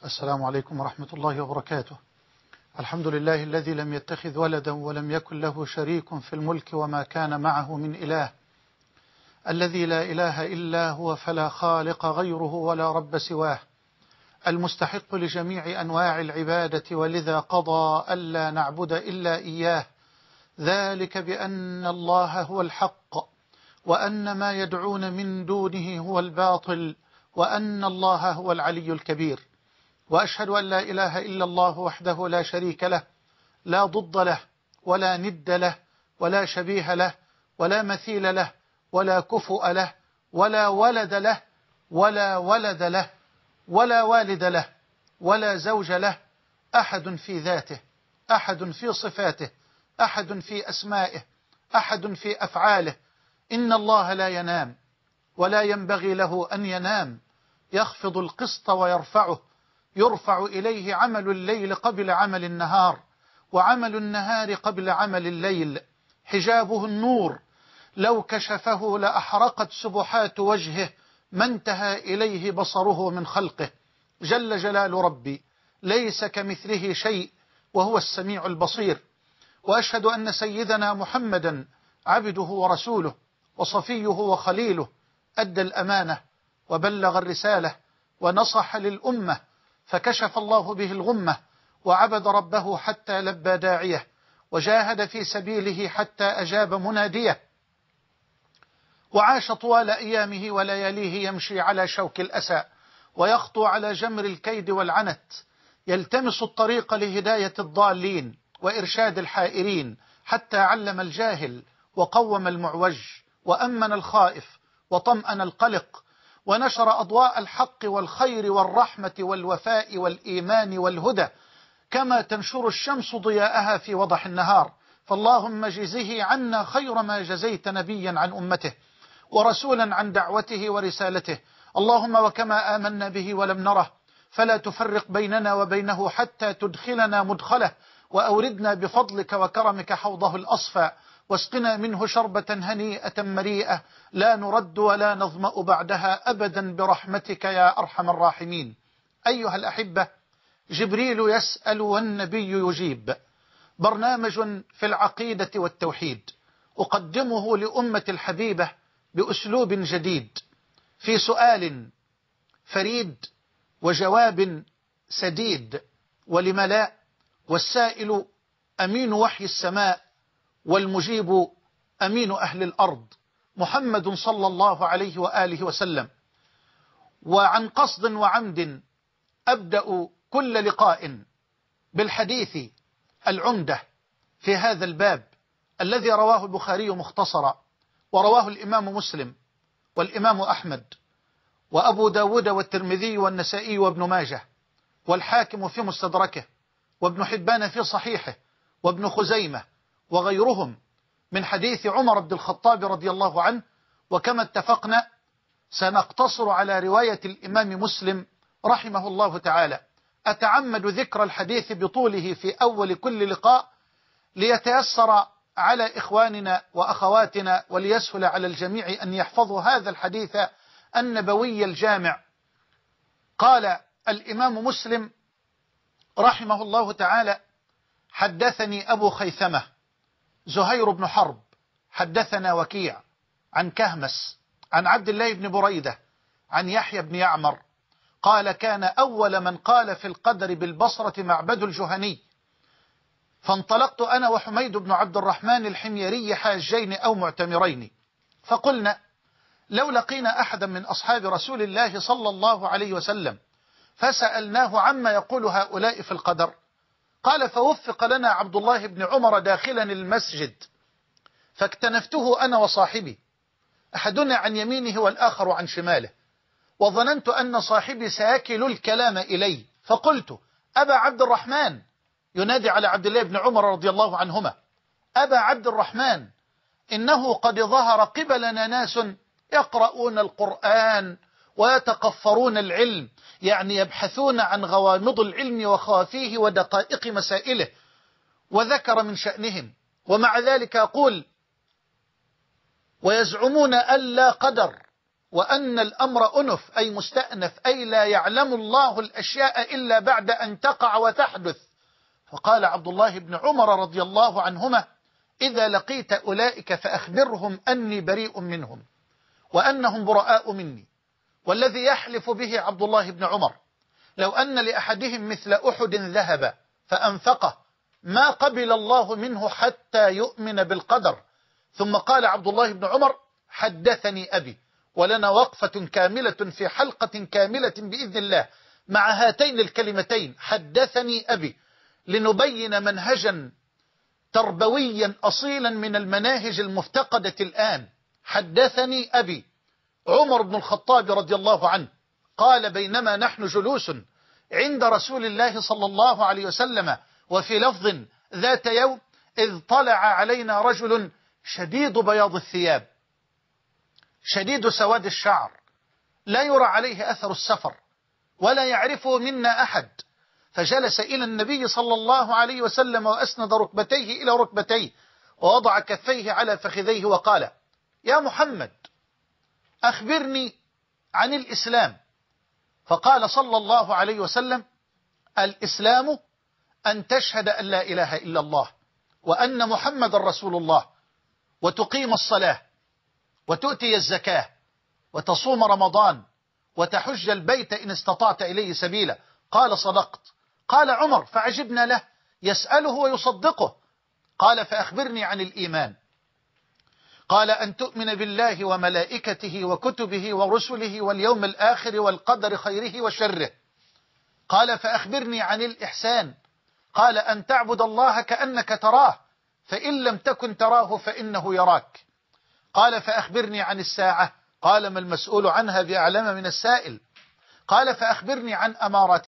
السلام عليكم ورحمة الله وبركاته. الحمد لله الذي لم يتخذ ولدا ولم يكن له شريك في الملك وما كان معه من إله، الذي لا إله إلا هو فلا خالق غيره ولا رب سواه، المستحق لجميع أنواع العبادة، ولذا قضى ألا نعبد إلا إياه، ذلك بأن الله هو الحق وأن ما يدعون من دونه هو الباطل وأن الله هو العلي الكبير. وأشهد أن لا إله إلا الله وحده لا شريك له، لا ضد له ولا ند له ولا شبيه له ولا مثيل له ولا كفؤ له ولا ولد له ولا ولد له ولا والد له ولا زوج له، أحد في ذاته، أحد في صفاته، أحد في أسمائه، أحد في أفعاله. إن الله لا ينام ولا ينبغي له أن ينام، يخفض القسط ويرفعه، يرفع إليه عمل الليل قبل عمل النهار، وعمل النهار قبل عمل الليل. حجابه النور، لو كشفه لأحرقت سبحات وجهه ما انتهى إليه بصره من خلقه. جل جلال ربي، ليس كمثله شيء وهو السميع البصير. وأشهد أن سيدنا محمدا عبده ورسوله وصفيه وخليله، أدى الأمانة وبلغ الرسالة ونصح للأمة، فكشف الله به الغمة، وعبد ربه حتى لبى داعيه، وجاهد في سبيله حتى أجاب مناديه، وعاش طوال أيامه ولياليه يمشي على شوك الأسى ويخطو على جمر الكيد والعنت، يلتمس الطريق لهداية الضالين وإرشاد الحائرين، حتى علم الجاهل وقوم المعوج وأمن الخائف وطمأن القلق، ونشر أضواء الحق والخير والرحمة والوفاء والإيمان والهدى، كما تنشر الشمس ضياءها في وضح النهار. فاللهم جزه عنا خير ما جزيت نبيا عن أمته ورسولا عن دعوته ورسالته. اللهم وكما آمنا به ولم نره فلا تفرق بيننا وبينه حتى تدخلنا مدخله، وأوردنا بفضلك وكرمك حوضه الأصفى، واسقنا منه شربة هنيئة مريئة لا نرد ولا نظمأ بعدها أبدا برحمتك يا أرحم الراحمين. أيها الأحبة، جبريل يسأل والنبي يجيب، برنامج في العقيدة والتوحيد، أقدمه لأمة الحبيبة بأسلوب جديد، في سؤال فريد وجواب سديد، ولم لا، والسائل أمين وحي السماء والمجيب أمين أهل الأرض، محمد صلى الله عليه وآله وسلم. وعن قصد وعمد أبدأ كل لقاء بالحديث العمدة في هذا الباب الذي رواه البخاري مختصرا، ورواه الإمام مسلم والإمام أحمد وأبو داود والترمذي والنسائي وابن ماجه والحاكم في مستدركه وابن حبان في صحيحه وابن خزيمة وغيرهم، من حديث عمر بن الخطاب رضي الله عنه. وكما اتفقنا سنقتصر على رواية الإمام مسلم رحمه الله تعالى. أتعمد ذكر الحديث بطوله في أول كل لقاء ليتيسر على إخواننا وأخواتنا وليسهل على الجميع أن يحفظوا هذا الحديث النبوي الجامع. قال الإمام مسلم رحمه الله تعالى: حدثني أبو خيثمة زهير بن حرب حدثنا وكيع عن كهمس عن عبد الله بن بريدة عن يحيى بن يعمر قال: كان أول من قال في القدر بالبصرة معبد الجهني، فانطلقت أنا وحميد بن عبد الرحمن الحميري حاجين أو معتمرين، فقلنا لو لقينا أحدا من أصحاب رسول الله صلى الله عليه وسلم فسألناه عما يقول هؤلاء في القدر. قال: فوفق لنا عبد الله بن عمر داخلا المسجد، فاكتنفته أنا وصاحبي، أحدنا عن يمينه والآخر عن شماله، وظننت أن صاحبي سيكل الكلام إلي، فقلت: أبا عبد الرحمن، ينادي على عبد الله بن عمر رضي الله عنهما: أبا عبد الرحمن، إنه قد ظهر قبلنا ناس يقرؤون القرآن ويتقفرون العلم، يعني يبحثون عن غوامض العلم وخوافيه ودقائق مسائله، وذكر من شأنهم، ومع ذلك يقول: ويزعمون ألا قدر وأن الأمر أنف أي مستأنف، أي لا يعلم الله الأشياء إلا بعد أن تقع وتحدث. فقال عبد الله بن عمر رضي الله عنهما: إذا لقيت أولئك فأخبرهم أني بريء منهم وأنهم براء مني. والذي يحلف به عبد الله بن عمر لو أن لأحدهم مثل أحد ذهب فأنفقه ما قبل الله منه حتى يؤمن بالقدر. ثم قال عبد الله بن عمر: حدثني أبي. ولنا وقفة كاملة في حلقة كاملة بإذن الله مع هاتين الكلمتين حدثني أبي، لنبين منهجا تربويا أصيلا من المناهج المفتقدة الآن. حدثني أبي. عمر بن الخطاب رضي الله عنه قال: بينما نحن جلوس عند رسول الله صلى الله عليه وسلم، وفي لفظ ذات يوم، إذ طلع علينا رجل شديد بياض الثياب شديد سواد الشعر، لا يرى عليه أثر السفر ولا يعرفه منا أحد، فجلس إلى النبي صلى الله عليه وسلم وأسند ركبتيه إلى ركبتيه ووضع كفيه على فخذيه وقال: يا محمد أخبرني عن الإسلام. فقال صلى الله عليه وسلم: الإسلام أن تشهد أن لا إله إلا الله وأن محمد رسول الله، وتقيم الصلاة، وتؤتي الزكاة، وتصوم رمضان، وتحج البيت إن استطعت إليه سبيلا. قال: صدقت. قال عمر فعجبنا له، يسأله ويصدقه. قال: فأخبرني عن الإيمان. قال: أن تؤمن بالله وملائكته وكتبه ورسله واليوم الآخر والقدر خيره وشره. قال: فأخبرني عن الإحسان. قال: أن تعبد الله كأنك تراه، فإن لم تكن تراه فإنه يراك. قال: فأخبرني عن الساعة. قال: ما المسؤول عنها بأعلم من السائل. قال: فأخبرني عن